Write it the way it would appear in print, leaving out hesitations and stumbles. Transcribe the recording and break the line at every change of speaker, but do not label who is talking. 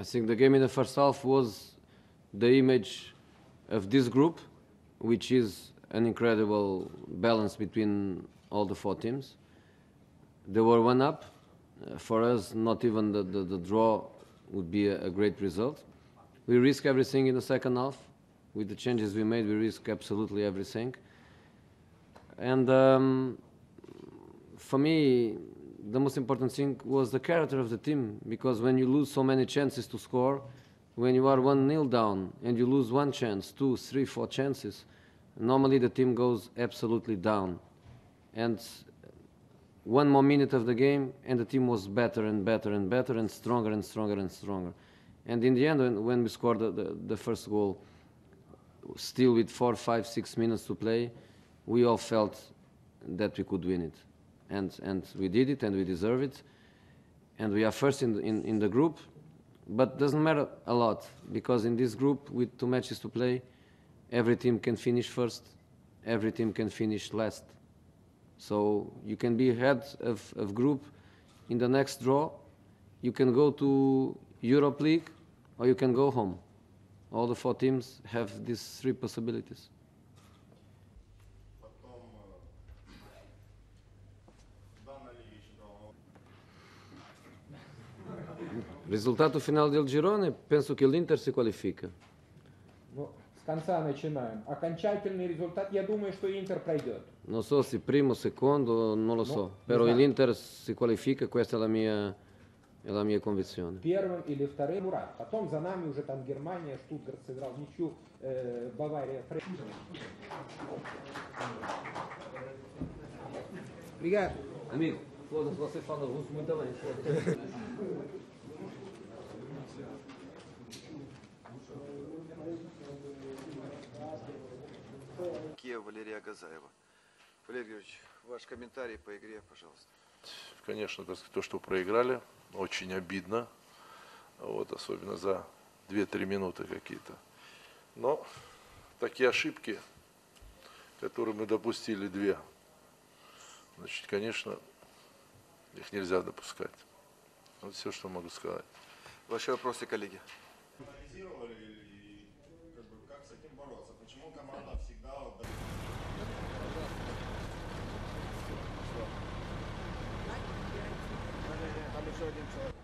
think the game in the first half was the image of this group, which is an incredible balance between all the 4 teams. They were 1 up. For us, not even the draw would be a great result. We risk everything in the second half. With the changes we made, we risk absolutely everything. And for me, the most important thing was the character of the team, because when you lose so many chances to score, when you are 1-0 down and you lose 1 chance, 2, 3, 4 chances, normally the team goes absolutely down. And 1 more minute of the game and the team was better and better and better and stronger and stronger and stronger. And in the end, when we scored the first goal, still with 4, 5, 6 minutes to play, we all felt that we could win it. And we did it, and we deserve it. And we are first in the group, but doesn't matter a lot, because in this group, with 2 matches to play, every team can finish first, every team can finish last. So you can be head of group in the next draw, you can go to Europe League, or you can go home. All the 4 teams have these 3 possibilities. Результату final del girone, penso che l'Inter si qualifica.
Ну, с конца начинаем. Окончательный результат, я думаю, что Интер пройдет.
Non so se primo, secondo, non lo so. Però l'Inter si qualifica, questa è la mia convinzione.
Первым или вторым, ура. Потом за нами уже там Германия, Штутгарт сыграл в ничью, Бавария. Obrigado.
Amigo, foda-se, você fala russo muito bem.
Киев, Валерия Газаева. Валерий Георгиевич, ваш комментарий по игре, пожалуйста.
Конечно, то, что проиграли, очень обидно, вот, особенно за 2-3 минуты какие-то. Но такие ошибки, которые мы допустили 2, значит, конечно, их нельзя допускать. Вот все, что могу сказать.
Ваши вопросы, коллеги.
Как с этим бороться? Почему команда всегда... Там еще один человек.